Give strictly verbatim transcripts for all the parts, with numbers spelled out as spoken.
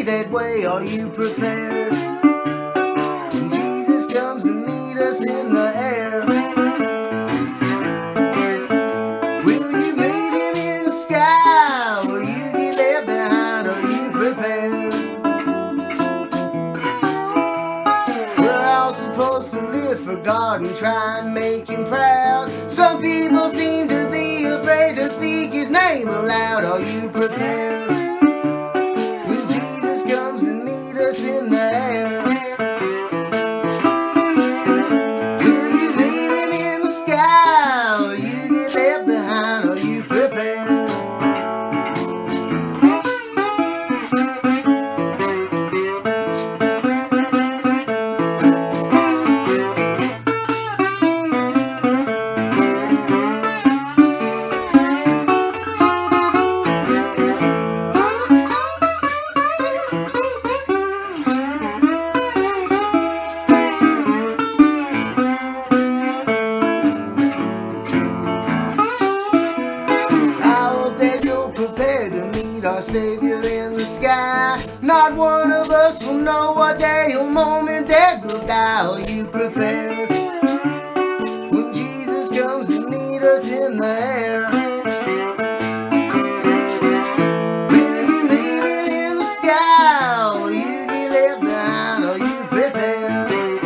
be that way? Are you prepared? When Jesus comes to meet us in the air, will you meet him in the sky? Will you get left behind? Are you prepared? We're all supposed to live for God and try and make him proud. Some people seem to be afraid to speak his name aloud. Are you prepared? When Jesus comes to meet us in the air, will you meet him in the sky? Will you get left behind? Are you prepared? Our Savior in the sky. Not one of us will know what day or moment that will die. Are you prepared? When Jesus comes to meet us in the air, will you meet him in the sky? Will you get left behind? Are you prepared?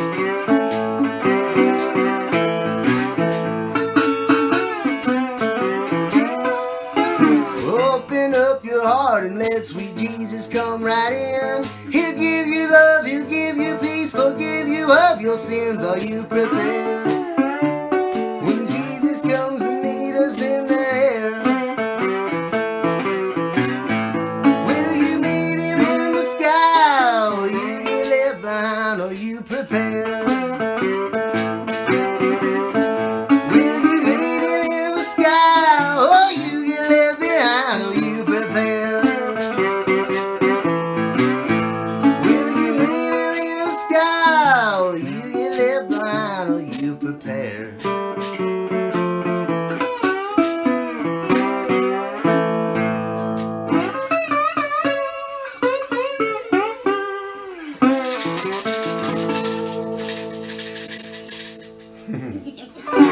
Open up your heart and let sweet Jesus come right in. He'll give you love, he'll give you peace, forgive you of your sins. Are you prepared? When Jesus comes to meet us in the air, will you meet him in the sky? Will you get left behind? Are you prepared? Will you meet him in the sky? Or you get left behind? Are you prepared? Will you meet him in the sky? Or you get left behind? Are you prepared? Hehehe